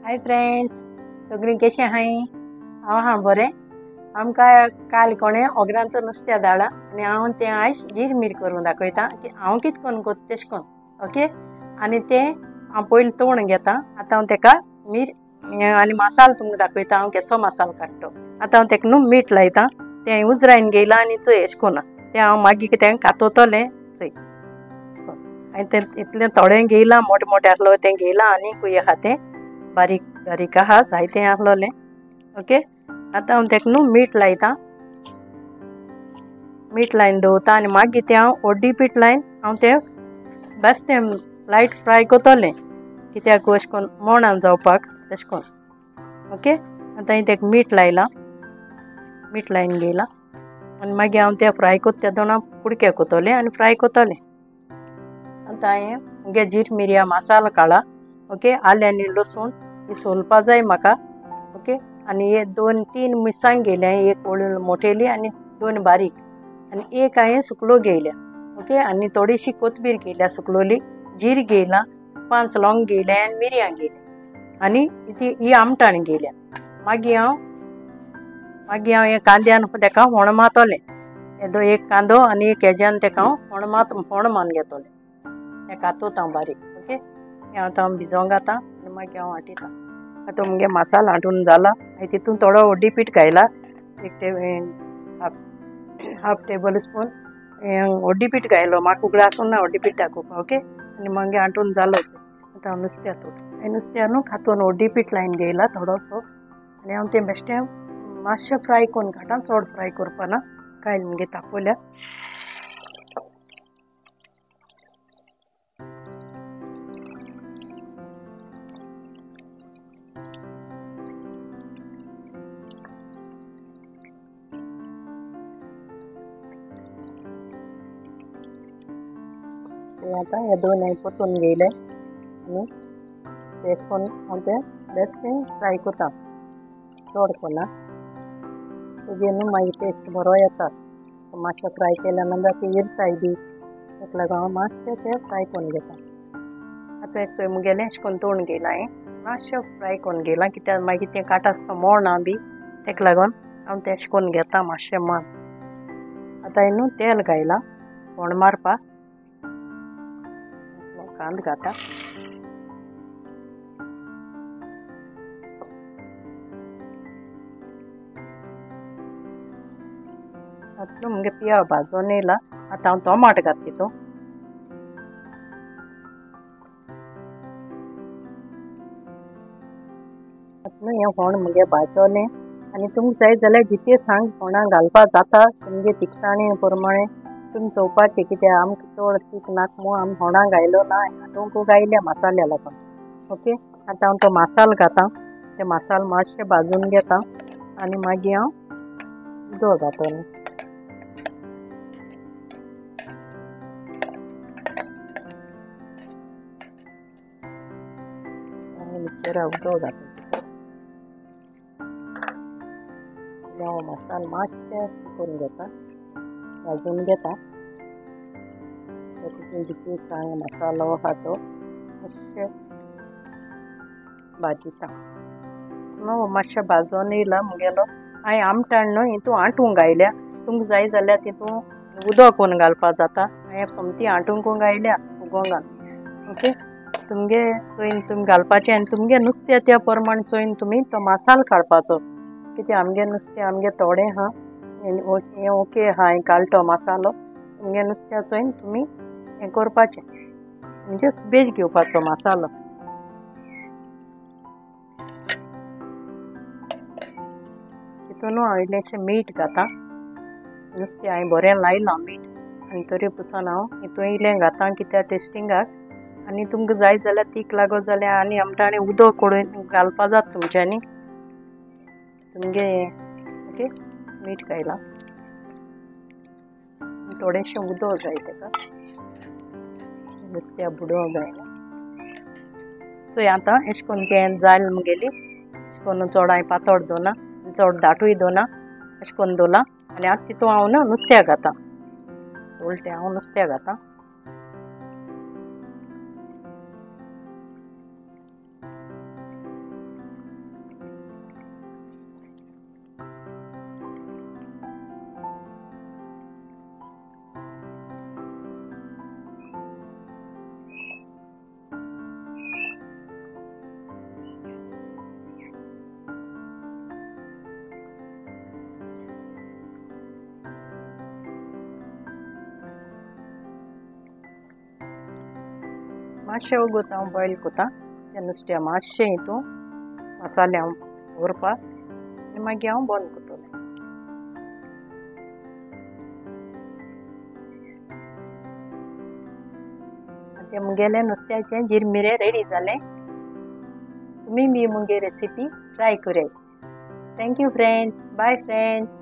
Hi friends, सगळीं कशी आहाय? हांव बरें. आमकां काल कोणें ओगरांचो नुस्तें धाडलां आनी हांव तें आयज जीर मीर करून दाखयतां की हांव कितें करून करता तेशें कोन्न. ओके, आनी तें हांव पयलीं तोवून घेतां. आतां हांव तेका मीर आनी मसालो तुमकां दाखयतां हांव केसो मसालो काडटा. आतां हांव तेका न्हू मीठ लायतां. तें उजरायन घेयलां आनी चोय अशें कोन्न तें हांव मागीर कितें कातोतलें चोय आनी तें इतलें थोडें घेयलां मोटें मोटें आहलो तें घेयलां आनीकूय आहा तें बारीक बारीक आहा जायतें आहलोलें. ओके, आतां हांव तेका न्हू मीठ लायतां. मीठ लायन दवरतां आनी मागीर तें हांव ओड्डी पीठ लायन हांव तें बेस्ट तें लायट फ्राय कोतोलें कित्याक अशें कोन्न मोणान जावपाक तशें कोन्न. ओके, आतां हांवें तेका मीठ लायलां, मीठ लायन घेयलां आनी मागीर हांव तें फ्राय कोत्ता तेदोना कुडके कोतोलें आनी फ्राय कोतोलें. आतां हांवें मुगे जीर मिरयां मसालो काडला. ओके, आलें आनी लसूण ही सोलपा जाय म्हाका. ओके, आनी हे 2-3 मिरसांग घेयल्या, एक मोठेली आनी 2 बारीक आनी एक हांवें सुकलो घेयल्या. ओके, आनी थोडीशी कोथबीर घेयल्या सुकलोली, जीर घेयलां, 5 लॉंग घेयल्या आनी मिरयां घेयल्या आनी ही आमटाण घेयल्या. मागीर हांव हे कांद्यान तेका होण मारतोलें. येदो एक कांदो आनी एक हेज्यान तेका हांव होण मान घेतोलें. हें कातोता हांव बारीक. ओके, हें आतां हांव भिजोंक घातां आनी मागीर हांव वांटयतां. आतां मुगे मसालो हांटून जाला. हांवें तितून थोडो ओड्डी पीठ घायला, हाफ टेबल स्पून ओड्डी पीठ घायलो. म्हाका उगडास आसूं ना ओड्डी पीठ दाखोवपा. ओके, आनी मागीर हांटून जालोच. आतां हांव नुस्त्या हांवें नुस्त्या न्हू हातून ओड्डी पीठ लायन घेयला थोडोसो आनी हांव तें बेश्टें मातशें फ्राय करून घाटां. चड फ्राय करपा ना, कायल मुगे तापोल्या. आतां हे 2 हांवें परतून घेयले आनी तेश कोन्न हांव तें बेश्टें फ्राय कोतां, चड कोन्ना. तेजेर न्हू मागीर टेस्ट बरो येता. मातशें फ्राय केल्या नंतर ती इरताय बी, ताका लागून हांव मातशें तें फ्राय करून घेतां. आतां चोय मुगेलें अशें कोन्न तोवून घेयलां. हांवें मातशें फ्राय करून घेयलां कित्याक मागीर तें कांटो आसता मोडना बी, ताका लागून हांव तें अशें करून घेतां मातशें मान. आतां हांवें न्हू तेल घायलां फोण मारपा. कांदो घातां. आतां मुगे पियाव भाजोन येयला. आतां हांव टोमाट घात तितून. आतां हें होण मुगे भाजोलें आनी तुमकां जाय जाल्यार जितें सांग होणां घालपा जाता तुमगे तिखसाणी प्रमाणें तुमी चोवपाचें कित्याक आमकां चड तीख नाका म्हूण आमी होणां घायलो ना, हातूंक घायल्या मसाल्या लागून. ओके, आतां हांव तो मसालो घातां. ते मसालो मातशें भाजून घेतां आनी मागीर हांव उदक घातोलें. मिक्सरा उदक घातलें हांव मसालो मातशें करून घेतां, भाजून घेतां. तितून जितली सांग मसालो आहा तो मातशें भाजयतां. न्हू मातशें भाजोन येयला मुगेलो. हांवें आमटाण न्हू हितून आंटूंक घायल्या. तुमकां जाय जाल्यार तितून उदक करून घालपा जाता. हांवें सोमती आंटूंक घायल्या उगोंगान. ओके, तुमगे चोयन तुमी घालपाचें आनी तुमगे नुस्तें त्या प्रमाण चोयन तुमी तो मसालो काडपाचो. कित्याक आमगे नुस्तें आमगे थोडें आहा, हें ओके आहा. हांवें काडला तो मसालो. तुमगे नुस्त्या चोयन तुमी हें करपाचें म्हणजे सुबेज घेवपाचो मसालो. तितून हांव इल्लेशें मीठ घातां. नुस्तें हांवें बरें लायलां मीठ आनी तरी पुसून हांव हितून इल्लें घातां कित्याक टेस्टिंगाक. आनी तुमकां जाय जाल्यार तीख लागत जाल्यार आनी आमटाणें उदक करून घालपा जाता तुमच्यांनी. तुमगे ओके, मीठ घायलां, थोडेंशें उदक जाय तेका, नुस्त्या बुडोवंक जायना. सो आतां अशें करून तें जाल मुगेली. अशें करून चड हांवें पातळ दवरना, चड दाटूय दवरना, अशें करून दवरलां. आनी आतां तितून हांव न्हू नुस्त्या घातां. उलटें हांव नुस्त्या घातां. मातशें वगत हांव बॉयल कोता त्या नुस्त्या मातशें हितून मसाले हांव व्हरपाक आनी मागीर हांव बंद करतलें. आतां मुगेलें नुस्त्याचें जिरमिरें रेडी जालें. तुमी बी मुगे रेसिपी ट्राय करात. Thank you friends. Bye friends.